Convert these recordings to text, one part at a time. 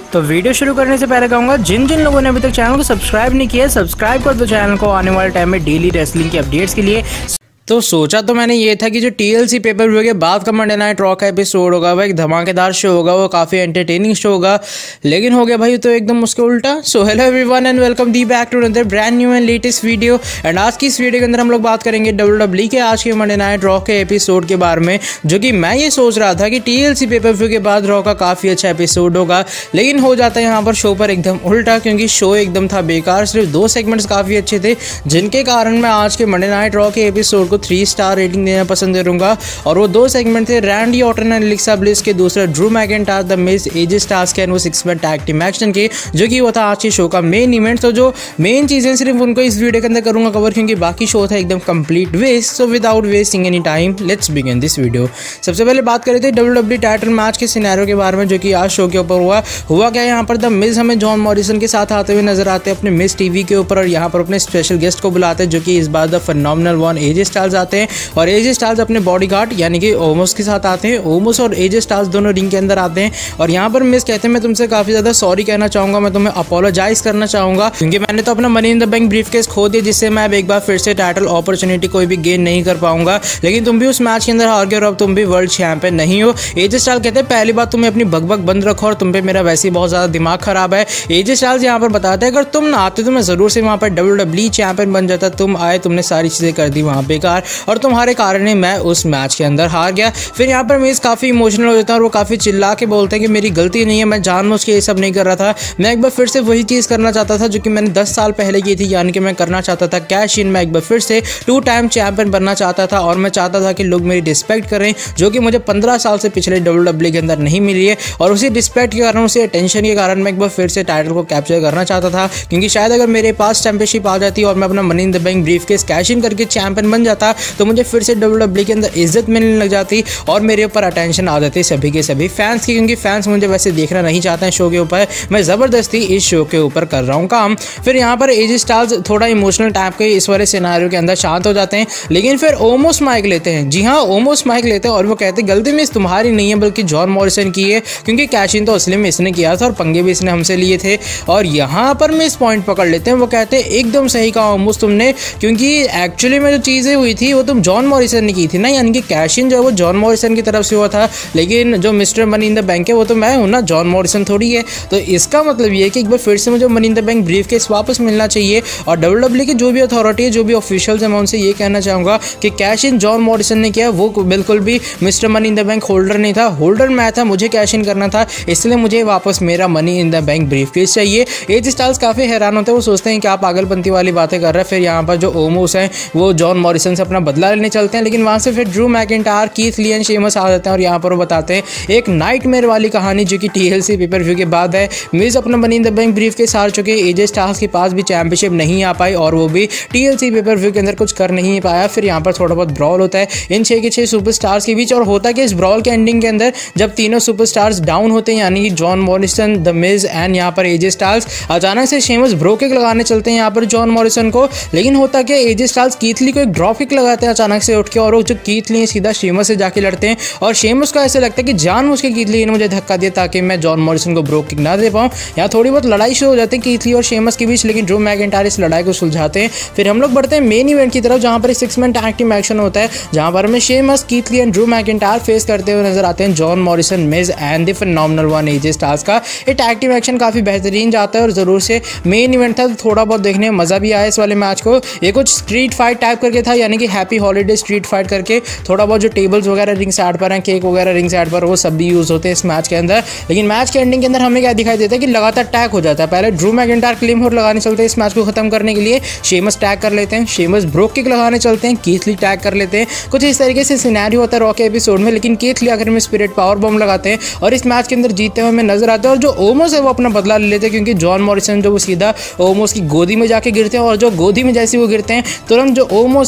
तो वीडियो शुरू करने से पहले कहूंगा जिन जिन लोगों ने अभी तक चैनल को सब्सक्राइब नहीं किया सब्सक्राइब कर दो चैनल को आने वाले टाइम में डेली रेसलिंग की अपडेट्स के लिए। तो सोचा तो मैंने ये था कि जो TLC पेपर व्यू के बाद का मंडे नाइट रॉ का एपिसोड होगा वो एक धमाकेदार शो होगा, वो काफ़ी एंटरटेनिंग शो होगा, लेकिन हो गया भाई तो एकदम उसके उल्टा। So hello everyone and welcome the back to another brand new and latest video. And आज की इस वीडियो के अंदर हम लोग बात करेंगे WWE के आज के मंडे नाइट रॉ के एपिसोड के बारे में, जो कि मैं ये सोच रहा था कि TLC पेपर व्यू के बाद रॉ का काफ़ी अच्छा एपिसोड होगा, लेकिन हो जाता है यहाँ पर शो पर एकदम उल्टा, क्योंकि शो एकदम था बेकार। सिर्फ 2 सेगमेंट्स काफ़ी अच्छे थे, जिनके कारण मैं आज के मंडे नाइट रॉ के एपिसोड को 3 स्टार रेटिंग देना पसंद करूंगा। और वो 2 सेगमेंट थे, Randy Orton and Alexa Bliss के, दूसरा Drew McIntyre the Miz AJ Styles के, वो 6-मैन टैग टीम एक्शन के, जो कि वो था आज के शो का मेन इवेंट। तो जो मेन चीजें सिर्फ उनको इस वीडियो के अंदर करूंगा कवर, क्योंकि बाकी शो था एकदम complete waste. So without wasting any time let's begin this video. सबसे पहले बात करें थे WWE टाइटल मैच के सिनेरियो के बारे में, जो कि आज शो के ऊपर हुआ क्या यहाँ पर द मिज हमें जॉन मॉरिसन के साथ आते हुए नजर आते हैं अपने मिज टीवी के ऊपर, और यहाँ पर अपने स्पेशल गेस्ट को बुलाते हैं, जो कि इस बार the phenomenal one AJ Styles आते हैं। और एजे स्टाइल्स अपने बॉडीगार्ड यानी कि ओमोस के साथ आते हैं। ओमोस और एजे स्टाइल्स दोनों रिंग के अंदर आते हैं, और यहाँ पर मिस कहते हैं मैं तुमसे काफी ज्यादा सॉरी कहना चाहूंगा, मैं तुम्हें अपोलोजाइज करना चाहूंगा, क्योंकि मैंने तो अपना money in the bank briefcase खो दिया, जिससे मैं अब एक बार फिर से टाइटल अपॉर्चुनिटी कोई भी गेन नहीं कर पाऊंगा। लेकिन तुम भी उस मैच के अंदर हार गए और अब तुम भी वर्ल्ड चैंपियन नहीं हो। एजे स्टाइल्स कहते हैं पहली बात तुम्हें अपनी बकबक बंद रखो, और तुम पे मेरा वैसे ही बहुत ज्यादा दिमाग खराब है। एजे स्टाइल्स यहाँ पर बताते हैं अगर तुम ना आते तो मैं जरूर से वहां पर WWE चैंपियन बन जाता। तुम आए, तुमने सारी चीजें कर दी वहां बेकार, और तुम्हारे कारण ही मैं उस मैच के अंदर हार गया। फिर यहाँ पर मिस काफी इमोशनल हो जाता है, और वो काफी चिल्ला के बोलते हैं कि मेरी गलती नहीं है, मैं जानबूझ के ये सब नहीं कर रहा था, मैं एक बार फिर से वही चीज करना चाहता था जो कि मैंने 10 साल पहले की थी, यानी कि मैं करना चाहता था कैश इन, मैं एक बार फिर से 2 टाइम चैंपियन बनना चाहता था, और मैं चाहता था कि लोग मेरी रिस्पेक्ट करें, जो कि मुझे 15 साल से पिछले WWE के अंदर नहीं मिली है। और उसी रिस्पेक्ट के कारण, उसी अटेंशन के कारण मैं एक बार फिर से टाइटल को कैप्चर करना चाहता था, क्योंकि शायद अगर मेरे पास चैंपियनशिप आ जाती और मैं अपना money in the bank briefcase cash in करके चैंपियन बन जाता, तो मुझे फिर से WWE के अंदर इज्जत मिलने लग जाती और मेरे ऊपर अटेंशन आ जाती सभी के सभी फैंस की, क्योंकि फैंस मुझे वैसे देखना नहीं चाहते हैं शो के ऊपर, मैं जबरदस्ती इस शो के ऊपर कर रहा हूँ काम। फिर यहाँ पर एजे स्टाइल्स थोड़ा इमोशनल टाइप के इस वाले सिनेरियो के अंदर शांत हो जाते हैं, लेकिन फिर ओमोस माइक लेते हैं। जी हाँ, ओमोस माइक लेते हैं और वो कहते हैं गलती मिस तुम्हारी नहीं है बल्कि जॉन मॉरिसन की है, क्योंकि कैश इन तो असली में इसने किया था और पंगे भी इसने हमसे लिए थे। और यहाँ पर मिस पॉइंट पकड़ लेते हैं, वो कहते हैं एकदम सही कहा ओमोस तुमने, क्योंकि एक्चुअली में जो चीज़ें हुई थी वो तुम जॉन मॉरिसन ने की थी ना, यानी कि कैश इन जो है वो जॉन मॉरिसन की तरफ से हुआ था, लेकिन जो mister money in the bank है वो तो मैं हूँ ना, जॉन मॉरिसन थोड़ी है। तो इसका मतलब ये है कि एक बार फिर से मुझे money in the bank briefcase वापस मिलना चाहिए। और WWE की जो भी अथॉरिटी है, जो भी ऑफिशियल्स हैं, मैं उनसे ये कहना चाहूँगा कि कैश इन जॉन मॉरिसन ने किया, वो बिल्कुल भी mister money in the bank holder नहीं था, होल्डर मैं था, मुझे कैश इन करना था, इसलिए मुझे वापस मेरा money in the bank briefcase चाहिए। एजे स्टाइल्स काफ़ी हैरान होते हैं, वो सोचते हैं कि आप पागलपंती वाली बातें कर रहे हैं। फिर यहाँ पर जो ओमोस हैं वो जॉन मॉरिसन से अपना बदला लेने चलते हैं, लेकिन वहाँ से फिर Drew McIntyre, Keith Lee and Sheamus आ जाते हैं, और यहाँ पर वो बताते हैं एक नाइटमेयर वाली कहानी, जो कि TLC पेपर व्यू के बाद है। मिज अपना money in the bank briefcase हार चुके, एजे स्टाइल्स के पास भी चैंपियनशिप नहीं आ पाई, और वो भी TLC पेपर व्यू के अंदर कुछ कर नहीं पाया। फिर यहाँ पर थोड़ा बहुत ब्रॉल होता है इन 6 के 6 सुपरस्टार्स के बीच, और होता कि इस ब्रॉल के एंडिंग के अंदर जब तीनों सुपरस्टार्स डाउन होते हैं, यानी कि John Morrison, the Miz and यहाँ पर एजे स्टाइल्स, अचानक से शेमस ब्रो किक लगाने चलते हैं यहाँ पर जॉन मॉरिसन को। लेकिन होता कि एजे स्टाइल्स कीथ ली को एक ड्रॉप किक लगाते हैं अचानक से उठ के, और वो जो कीथ ली सीधा शेमस से जाके लड़ते हैं, और शेमस को ऐसे लगता है कि जानबूझ के कीथ ली ने मुझे धक्का दिया ताकि मैं जॉन मॉरिसन को ब्रो किक ना दे पाऊँ। यहाँ थोड़ी बहुत लड़ाई शुरू हो जाती है कीथ ली और शेमस के बीच, लेकिन ड्रू मैकिंटायर इस लड़ाई को सुलझाते हैं। फिर हम लोग बढ़ते हैं मेन इवेंट की तरफ, जहाँ पर 6-मैन टैग टीम एक्शन होता है, जहाँ पर हमें Sheamus, Keith Lee and Drew McIntyre face करते हुए नजर आते हैं John Morrison, Miz and the phenomenal one AJ Styles का। ये टैग टीम एक्शन काफी बेहतरीन जाता है, और जरूर से मेन इवेंट था, तो थोड़ा बहुत देखने में मजा भी आया इस वाले मैच को। ये कुछ स्ट्रीट फाइट टाइप करके था, यानी कि हैप्पी हॉलीडे स्ट्रीट फाइट करके, थोड़ा बहुत जो टेबल्स वगैरह रिंग साइड पर हैं, केक वगैरह रिंग साइड पर, वो सब भी यूज होते हैं इस मैच के अंदर। लेकिन मैच के एंडिंग के अंदर हमें क्या दिखाई देता है कि लगातार टैग हो जाता है। पहले ड्रू मैकिंटायर क्लेम होल्ड लगाने चलते हैं इस मैच को खत्म करने के लिए, शेमस टैग कर लेते हैं, शेमस ब्रो किक लगाने चलते हैं, कीथ ली टैग कर लेते हैं, कुछ इस तरीके से सिनेरियो होता है रॉ के एपिसोड में। लेकिन कीथ ली आखिर में स्पिरिट पावर बम लगाते हैं और इस मैच के अंदर जीतते हुए हमें नजर आते हैं, और जो ओमोस है वो अपना बदला ले लेते हैं, क्योंकि जॉन मॉरिसन जो वो सीधा ओमोस की गोदी में जाके गिरते हैं, और जो गोदी में जैसे वो गिरते हैं तुरंत जो ओमोस हैं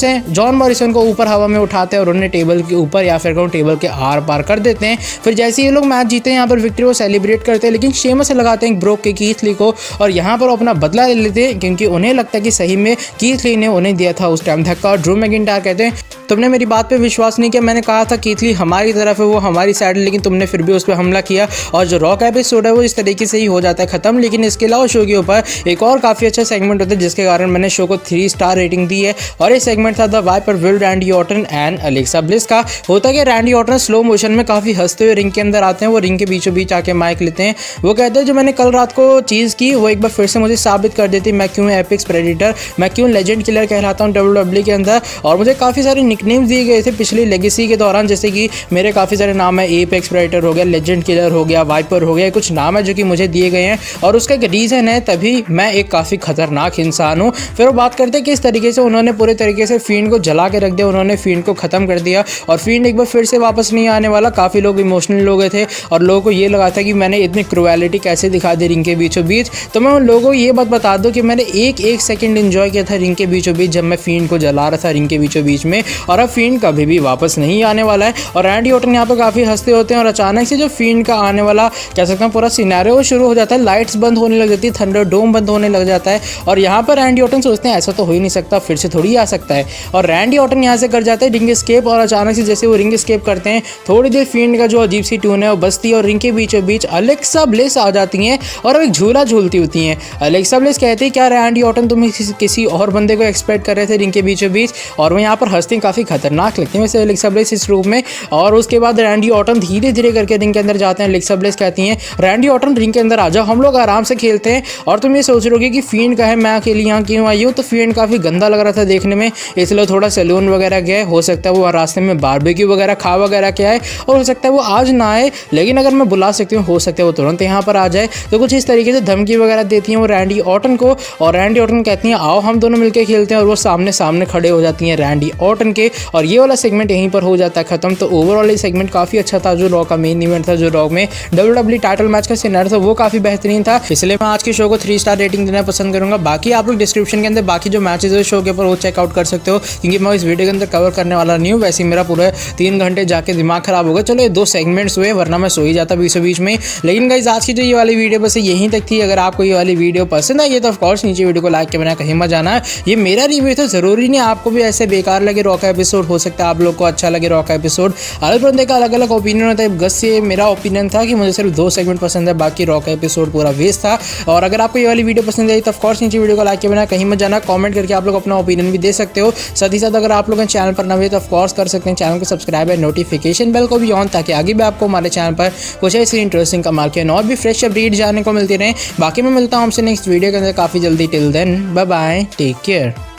जॉन मॉरिसन को ऊपर हवा में उठाते हैं और उन्हें टेबल के ऊपर या फिर टेबल के आर पार कर देते हैं। फिर जैसे ये लोग मैच जीते हैं यहाँ पर विक्ट्री को सेलिब्रेट करते हैं, लेकिन शेमस से लगाते हैं ब्रोक के कीथ ली को और यहाँ पर अपना बदला ले लेते हैं क्योंकि उन्हें लगता है कि सही में कीथ ली ने उन्हें दिया था उस टाइम धक्का। और ड्रू मैकिंटायर कहते हैं तुमने मेरी बात पे विश्वास नहीं किया, मैंने कहा था कीथ ली हमारी तरफ है, वो हमारी साइड है, लेकिन तुमने फिर भी उस पर हमला किया। और जो रॉ का एपिसोड है वो इस तरीके से ही हो जाता है खत्म। लेकिन इसके अलावा शो के ऊपर एक और काफ़ी अच्छा सेगमेंट होता है जिसके कारण मैंने शो को 3 स्टार रेटिंग दी है और ये सेगमेंट था the viper will Randy Orton and Alexa Bliss का। होता कि रैंडी ऑर्टन स्लो मोशन में काफ़ी हंसते हुए रिंग के अंदर आते हैं, वो रिंग के बीचों बीच आके माइक लेते हैं। वो कहते हैं जो मैंने कल रात को चीज़ की वो एक बार फिर से मुझे साबित कर देती, मैं क्यों एपिक्स प्रेडिटर, मैं क्यों लेजेंड किलर कहलाता हूँ WWE के अंदर। और मुझे काफ़ी सारे निकनेम्स दिए गए थे पिछली लेगेसी के दौरान, जैसे कि मेरे काफ़ी सारे नाम है, एपेक्स प्रेडिटर हो गया, लेजेंड किलर हो गया, वाइपर हो गया, कुछ नाम है जो कि मुझे दिए गए हैं और उसका एक रीज़न है, तभी मैं एक काफ़ी खतरनाक इंसान हूँ। फिर वो बात करते हैं कि इस तरीके से उन्होंने पूरे तरीके से फील्ड को जला के रख दिया, उन्होंने फील्ड को ख़त्म कर दिया और फील्ड एक बार फिर से वापस नहीं आने वाला। काफ़ी लोग इमोशनल हो गए थे और लोगों को ये लगा था कि मैंने इतनी क्रुएलिटी कैसे दिखा दी रिंग के बीचों बीच। तो मैं उन लोगों को ये बात बता दूं कि मैंने एक सेकंड एंजॉय किया था रिंग के बीचों बीच जब मैं फील्ड को जला रहा था रिंग के बीचों बीच में, और अब फील्ड कभी भी वापस नहीं आने वाला है। और रैंडी ऑर्टन यहाँ पर काफ़ी हंसते होते हैं और अचानक से जो फील्ड का आने वाला कह सकता हूँ पूरा सिनेरियो शुरू हो जाता है, लाइट्स बंद होने लग जाती है, थंडर डोम बंद होने लग जाता है और यहाँ पर रैंडी ऑर्टन सोचते हैं ऐसा तो हो ही नहीं सकता, फिर से थोड़ी आ सकता है। और रैंडी ऑर्टन यहाँ से कर जाते हैं रिंग स्केप और अचानक से जैसे वो रिंग स्केप करते हैं थोड़ी देर फील्ड का जो अजीब सी ट्यून है वो बजती है और रिंग के बीचों बीच अलेक्सा ब्लिस आ जाती हैं और अब एक झूला झूलती होती हैं। अलेक्सा ब्लिस कहती है क्या रैंडी ऑर्टन तुम किसी और बंदे को एक्सपेक्ट कर रहे थे रिंग के बीचों बीच, और वो यहाँ पर हंसती काफ़ी खतरनाक लगती है वैसे अलेक्सा ब्लिस इस रूप में। और उसके बाद रैंडी ऑर्टन धीरे धीरे करके रिंग के अंदर जाते हैं। अलेक्सा ब्लिस कहती हैं रैंडी ऑर्टन रिंग के अंदर आ जाओ, हम लोग आराम से खेलते हैं। और तुम ये सोच रहोगे कि फील्ड का है, मैं अकेली यहाँ क्यों आई हूँ, तो फील्ड काफ़ी गंदा लग रहा था देखने में, इसलिए थोड़ा सैलून वगैरह गए, हो सकता है वो रास्ते में बारबेक्यू वगैरह खा वगैरह के आए और हो सकता है वो आज ना आए, लेकिन अगर मैं बुला सकती हूँ हो सकता है वो तुरंत यहाँ पर आ जाए। तो कुछ इस तरीके से धमकी वगैरह देती हैं वो रैंडी ऑर्टन को और रैंडी ऑर्टन कहती हैं आओ हम दोनों मिलकर खेलते हैं, और वो सामने सामने खड़े हो जाती हैं रैंडी ऑर्टन के। और ये वाला सेगमेंट यहीं पर हो जाता है खत्म। तो ओवरऑल ये सेगमेंट काफ़ी अच्छा था, जो रॉ का मेन इवेंट था, जो रॉ में WWE टाइटल मैच का सिनेरियो था वो काफ़ी बेहतरीन था, इसलिए मैं आज के शो को 3 स्टार रेटिंग देना पसंद करूंगा। बाकी आप लोग डिस्क्रिप्शन के अंदर बाकी जो मैचेस है शो के ऊपर वो चेकआउट कर सकते हो, क्योंकि मैं इस वीडियो के अंदर कवर करने वाला नहीं हूँ। वैसे मेरा पूरा 3 घंटे जाके दिमाग खराब हो गया। चलो ये 2 सेगमेंट्स हुए, वरना मैं सो ही जाता बीचों बीच में। लेकिन गाइस आज की जो ये वाली वीडियो बस यहीं तक थी। अगर आपको ये वाली वीडियो पसंद आई है तो ऑफकोर्स नीचे वीडियो को लाइक के बिना कहीं मत जाना है। ये मेरा रिव्यू था, जरूरी नहीं आपको भी ऐसे बेकार लगे रॉ का एपिसोड, हो सकता है आप लोग को अच्छा लगे रॉ का एपिसोड। अलग बंदे का अलग अलग ओपिनियन होता है। गस से मेरा ओपिनियन था कि मुझे सिर्फ 2 सेगमेंट पसंद है, बाकी रॉ का एपिसोड पूरा वेस्ट था। और अगर आपको ये वाली वीडियो पसंद आई तो ऑफकोर्स नीचे वीडियो को लाइक के बिना कहीं मत जाना, कमेंट करके आप लोग अपना ओपिनियन भी दे सकते हो। साथ ही साथ अगर आप लोग चैनल पर नए तो ऑफकोर्स कर सकते हैं चैनल को सब्सक्राइब है, नोटिफिकेशन बेल को भी ऑन, ताकि आगे भी आपको हमारे चैनल पर कुछ ऐसी इंटरेस्टिंग कमाल के और भी फ्रेश अपडेट जानने को मिलती रहे। बाकी मैं मिलता हूँ हमसे नेक्स्ट वीडियो के अंदर काफ़ी जल्दी। Till then bye bye, take care.